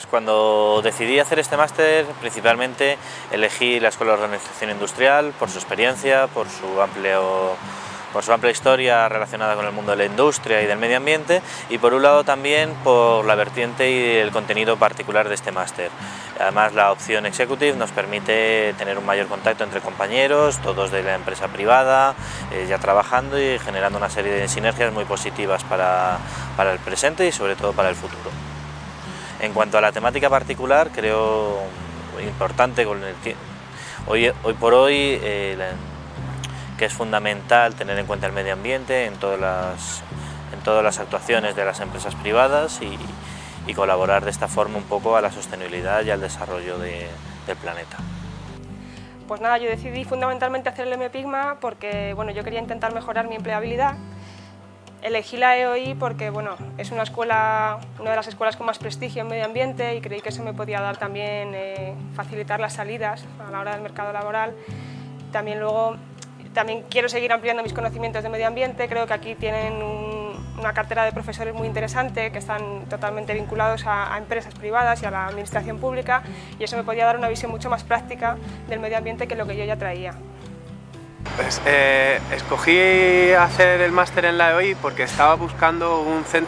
Cuando decidí hacer este máster, principalmente elegí la Escuela de Organización Industrial por su experiencia, por su amplia historia relacionada con el mundo de la industria y del medio ambiente, y por un lado también por la vertiente y el contenido particular de este máster. Además, la opción Executive nos permite tener un mayor contacto entre compañeros, todos de la empresa privada, ya trabajando y generando una serie de sinergias muy positivas para el presente y sobre todo para el futuro. En cuanto a la temática particular, creo importante hoy por hoy que es fundamental tener en cuenta el medio ambiente en todas las actuaciones de las empresas privadas y colaborar de esta forma un poco a la sostenibilidad y al desarrollo del planeta. Pues nada, yo decidí fundamentalmente hacer el MPigma porque bueno, yo quería intentar mejorar mi empleabilidad. Elegí la EOI porque bueno, es una de las escuelas con más prestigio en medio ambiente y creí que eso me podía dar también facilitar las salidas a la hora del mercado laboral. También quiero seguir ampliando mis conocimientos de medio ambiente. Creo que aquí tienen una cartera de profesores muy interesante que están totalmente vinculados a empresas privadas y a la administración pública, y eso me podía dar una visión mucho más práctica del medio ambiente que lo que yo ya traía. Pues, escogí hacer el máster en la EOI porque estaba buscando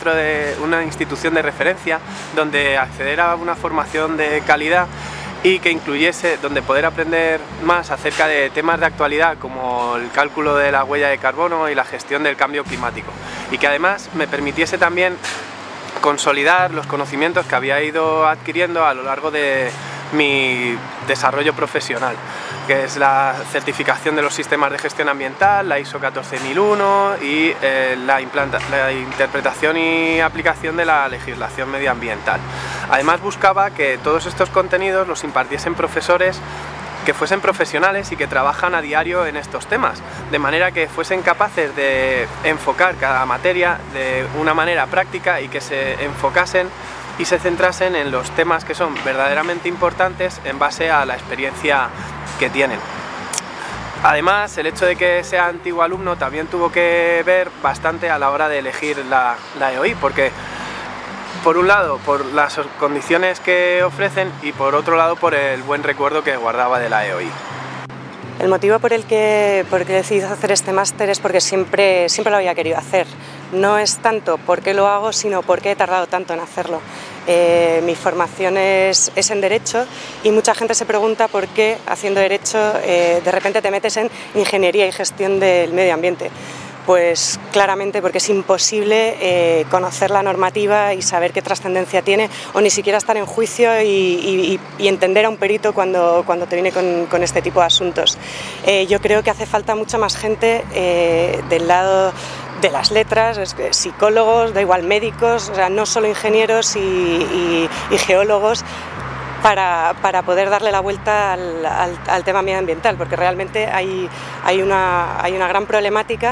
una institución de referencia donde acceder a una formación de calidad y que incluyese, donde poder aprender más acerca de temas de actualidad como el cálculo de la huella de carbono y la gestión del cambio climático, y que además me permitiese también consolidar los conocimientos que había ido adquiriendo a lo largo de mi desarrollo profesional, que es la certificación de los sistemas de gestión ambiental, la ISO 14001 y la interpretación y aplicación de la legislación medioambiental. Además, buscaba que todos estos contenidos los impartiesen profesores que fuesen profesionales y que trabajan a diario en estos temas, de manera que fuesen capaces de enfocar cada materia de una manera práctica y que se enfocasen y se centrasen en los temas que son verdaderamente importantes en base a la experiencia que tienen. Además, el hecho de que sea antiguo alumno también tuvo que ver bastante a la hora de elegir la EOI, porque por un lado por las condiciones que ofrecen y por otro lado por el buen recuerdo que guardaba de la EOI. El motivo por el que decidí hacer este máster es porque siempre lo había querido hacer. No es tanto por qué lo hago, sino por qué he tardado tanto en hacerlo. Mi formación es en Derecho y mucha gente se pregunta por qué haciendo Derecho de repente te metes en Ingeniería y Gestión del Medio Ambiente. Pues claramente porque es imposible conocer la normativa y saber qué trascendencia tiene, o ni siquiera estar en juicio y entender a un perito cuando te viene con este tipo de asuntos. Yo creo que hace falta mucha más gente del lado de las letras, psicólogos, da igual, médicos, o sea, no solo ingenieros y geólogos, para poder darle la vuelta al tema medioambiental, porque realmente hay una gran problemática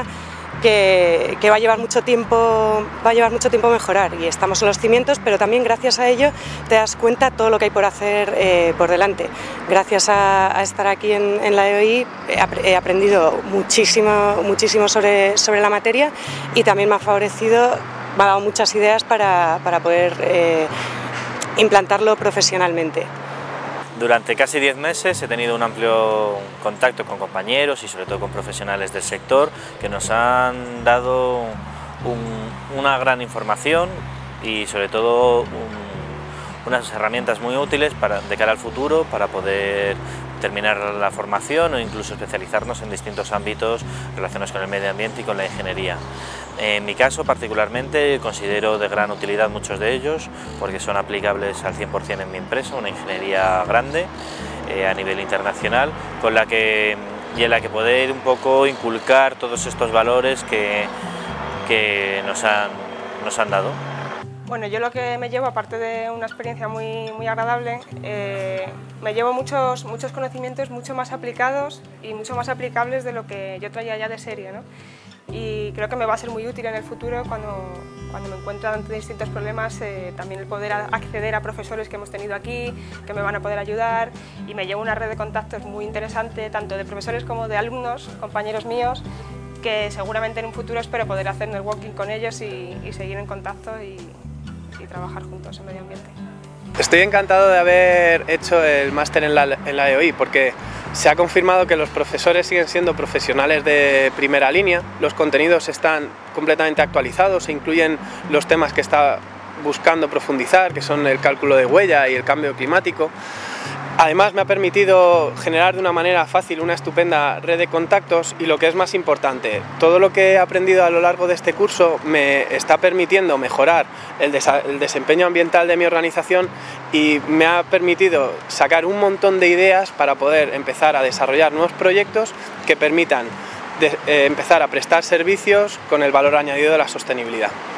que va a llevar mucho tiempo mejorar, y estamos en los cimientos, pero también gracias a ello te das cuenta todo lo que hay por hacer por delante. Gracias a estar aquí en la EOI he aprendido muchísimo sobre la materia, y también me ha dado muchas ideas para poder implantarlo profesionalmente. Durante casi 10 meses he tenido un amplio contacto con compañeros y sobre todo con profesionales del sector que nos han dado una gran información y sobre todo unas herramientas muy útiles de cara al futuro para poder terminar la formación o incluso especializarnos en distintos ámbitos relacionados con el medio ambiente y con la ingeniería. En mi caso particularmente considero de gran utilidad muchos de ellos porque son aplicables al 100% en mi empresa, una ingeniería grande a nivel internacional, en la que poder un poco inculcar todos estos valores que nos han dado. Bueno, yo lo que me llevo, aparte de una experiencia muy agradable, me llevo muchos conocimientos mucho más aplicados y mucho más aplicables de lo que yo traía ya de serie, ¿no? Y creo que me va a ser muy útil en el futuro cuando me encuentre ante distintos problemas, también el poder acceder a profesores que hemos tenido aquí, que me van a poder ayudar, y me llevo una red de contactos muy interesante, tanto de profesores como de alumnos, compañeros míos, que seguramente en un futuro espero poder hacer networking con ellos y seguir en contacto y trabajar juntos en medio ambiente. Estoy encantado de haber hecho el máster en la EOI porque se ha confirmado que los profesores siguen siendo profesionales de primera línea, los contenidos están completamente actualizados e incluyen los temas que está buscando profundizar, que son el cálculo de huella y el cambio climático. Además me ha permitido generar de una manera fácil una estupenda red de contactos y lo que es más importante, todo lo que he aprendido a lo largo de este curso me está permitiendo mejorar el desempeño ambiental de mi organización y me ha permitido sacar un montón de ideas para poder empezar a desarrollar nuevos proyectos que permitan empezar a prestar servicios con el valor añadido de la sostenibilidad.